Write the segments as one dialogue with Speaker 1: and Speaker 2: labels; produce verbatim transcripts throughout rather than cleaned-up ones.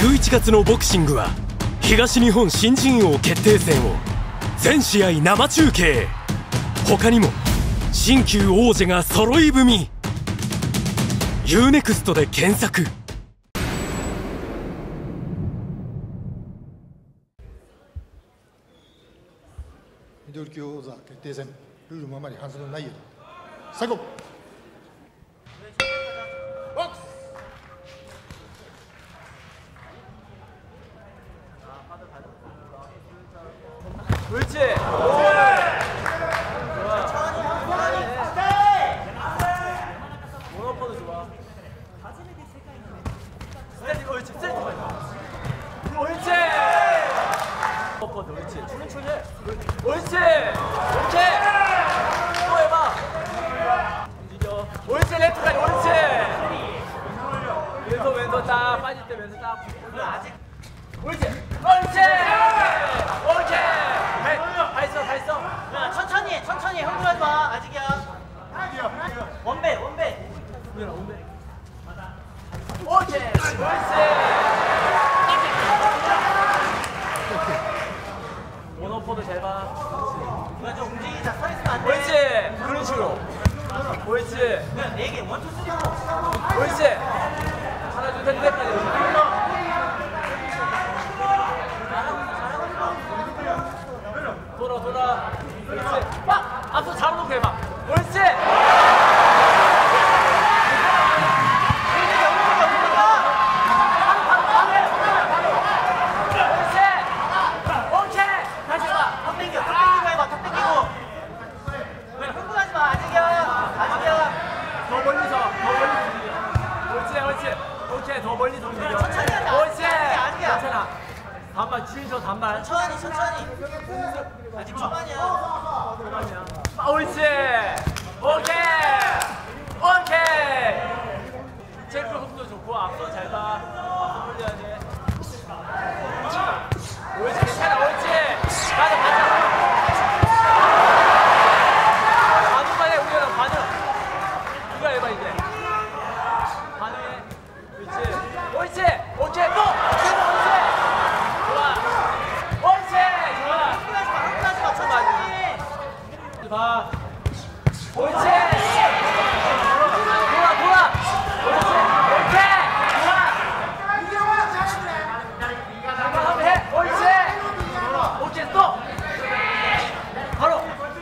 Speaker 1: じゅういちがつのボクシングは東日本新人王決定戦を全試合生中継。他にも新旧王者が揃い踏み。 ユーネクスト で検索。
Speaker 2: ミドル級王座決定戦、ルールままに反則のないように最後。
Speaker 3: 그렇지. 모노포도 좋아. 스탠딩 옳지. 스탠딩 옳지. 모노포도 옳지. 출근출해. 옳지. 오케이. 또 해봐. 움직여. 옳지. 레프트까지 옳지. 왼손 왼손 딱 빠질 때 왼손 딱. 아직. 옳지. 옳지. 오케이. 다 있어, 다 있어.
Speaker 4: 야, 천천히 해, 천천히 해. 흥분하지 마. 아직이야. 원배, 원배.
Speaker 3: 우연아, 원배. 오케이. 옳지. 모노포도 잘 봐.
Speaker 4: 그냥 좀 움직이자. 서 있으면 안 돼.
Speaker 3: 옳지. 그런 식으로. 옳지.
Speaker 4: 그냥 네 개. 원, 투, 쓰리, 포.
Speaker 3: 옳지. 하나, 둘, 셋, 넷까지. 돌아 돌아. 그렇지. 빡! 앞서 잡아놓고 해봐. 옳지. 옳지. 오케이. 다시 해봐.
Speaker 4: 턱 당겨, 턱 당기고 해봐. 턱 당기고. 왜 흥분하지 마. 아직이야. 아직이야.
Speaker 3: 더 멀리서 더 멀리서 움직여. 옳지 옳지. 오케이 더 멀리서 움직여.
Speaker 4: 천천히 하자.
Speaker 3: 옳지.
Speaker 4: 아직이야.
Speaker 3: 괜찮아. 반발 치셔 반발.
Speaker 4: 천천히, 천천히. 아직 초반이야.
Speaker 3: 초반이야. 아, 옳지. 오케이. 오케이. 체크 속도 좋고 앞서 잘 봐. 앞서 돌려야지. 옳지 괜찮아. 옳지. 가자 가자. 반응만 해 우리가 반응. 이거 해봐 이제. 반응해. 그렇지. 옳지. 오케이 또. 옳지. 좋아. 옳지. 좋아.
Speaker 4: 흥분하지 마, 흥분하지 마. 천천히.
Speaker 3: 봐. 옳지. 돌아 돌아. 옳지. 오케이. 좋아. 한번 해. 옳지. 오케이 또. 바로.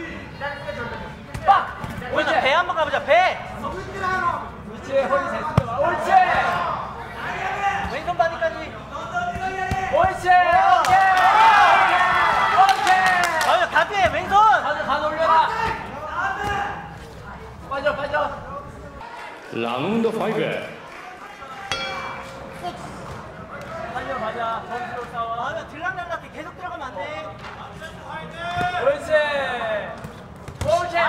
Speaker 3: 빡.
Speaker 4: 옳지. 배 한번 가보자. 배.
Speaker 3: 그렇지. 허리 잘 숙여봐. 옳지.
Speaker 4: 왼손 바디까지.
Speaker 3: 옳지. 오케이. 오케이.
Speaker 4: 아유, 다 돼. 왼손.
Speaker 3: 가져 가져 올려라. 빠져 빠져.
Speaker 1: 라운드 오.
Speaker 3: 달려 가자. 점수로 싸워.
Speaker 4: 아, 들락날락 계속 들어가면 안 돼.
Speaker 3: 옳지. 오케이.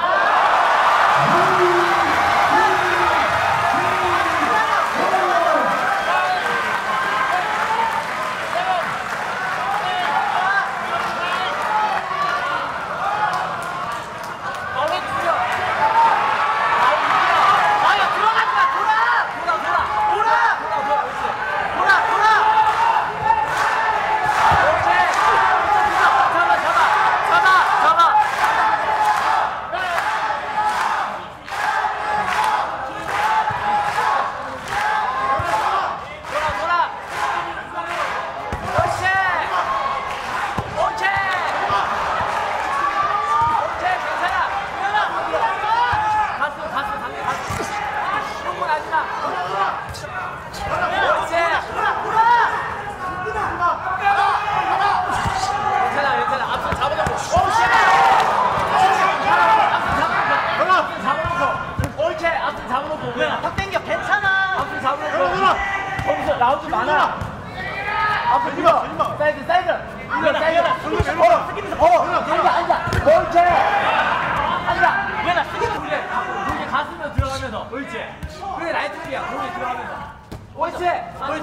Speaker 4: 턱 당겨. 괜찮아.
Speaker 3: 앞으로 잡으면서 거기서 라운드 많아. 앞으로 밀어. 사이드 사이드. 밀어 사이드.
Speaker 4: 숙이면서 걸어. 숙이면서 걸어.
Speaker 3: 앉아 앉아. 옳지. 앉아.
Speaker 4: 왜나 숙이면서
Speaker 3: 그래. 그렇게 가슴으로 들어가면서. 옳지. 그게 라이트 킥이야. 거기 들어가면서. 옳지. 옳지. 오케이.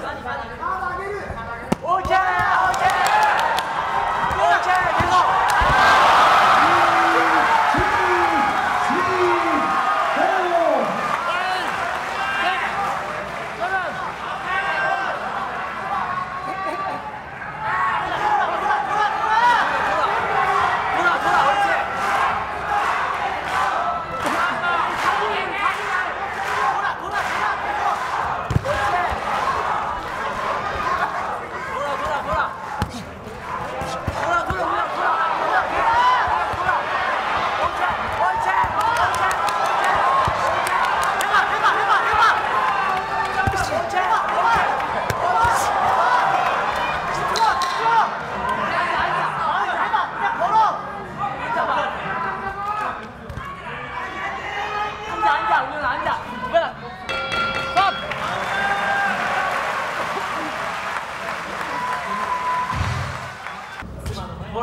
Speaker 3: 오케이. 오케이. 계속.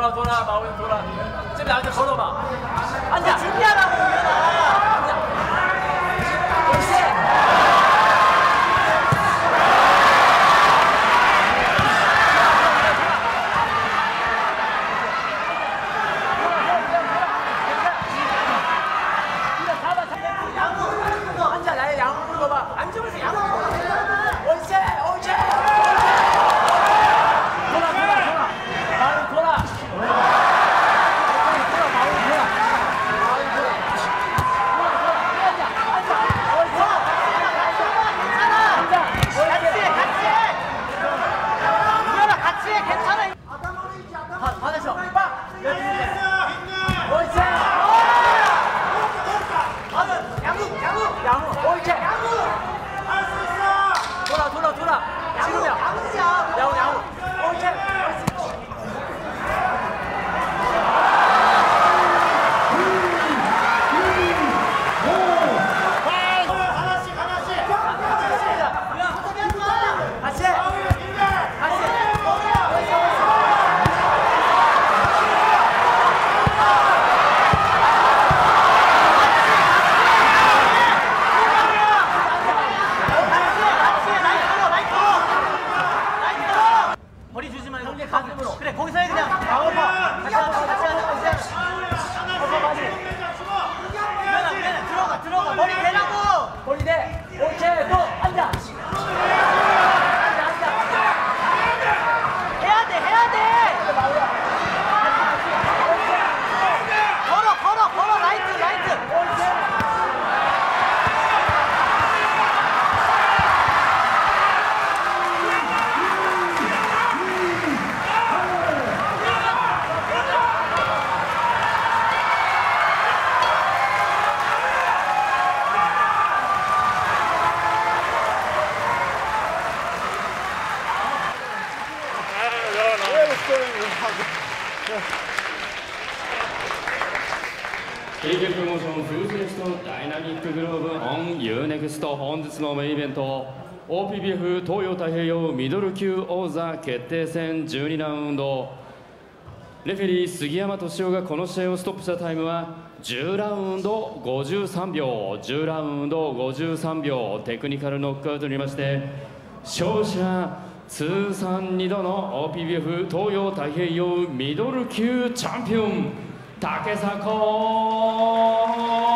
Speaker 3: 돌아 돌아 마우이 돌아. 지금 나한테 걸어봐. 앉아.
Speaker 4: 준비하라고 유연아.
Speaker 3: 앉아. 나의 양무 물어봐. 앉으면서 양무 물어봐. 옳지 옳지. 돌아 돌아 돌아. 마우이 돌아. 돌아 마우이 돌아. 마우이 돌아. 돌아 돌아. 앉아 앉아. 옳지. 앉아.
Speaker 4: 같이 해 같이 해. 유연아 같이 해 괜찮아.
Speaker 3: 바, 받아서 빡! 옳지!
Speaker 4: 양우 양우
Speaker 3: 양우! 옳지! 돌아 돌아 돌아! 지금이야!
Speaker 4: 양우야.
Speaker 3: 양우 양우! 옳지! 같이 해! 같이 해!
Speaker 4: 머리 주지 말고 형님 가슴으로. 그래 거기서 해 그냥. 나와봐. 같이 하자 같이 하자. 유연아 유연아 들어가 들어가 머리 대라고.
Speaker 3: 머리 내! 옳지! 또 앉아! 앉아 앉아!
Speaker 4: 해야 돼 해야 돼. 걸어 걸어 걸어 라이트 라이트.
Speaker 5: ケーケー プロモーションフーズネクストダイナミックグローブオン ユーネクスト本日のメインイベント オーピービーエフ 東洋太平洋ミドル級王座決定戦じゅうにラウンドレフェリー杉山敏夫がこの試合をストップしたタイムはじゅうラウンドごじゅうさんびょうじゅうラウンドごじゅうさんびょうテクニカルノックアウトによりまして勝者通算にどの オーピービーエフ 東洋太平洋ミドル級チャンピオン竹迫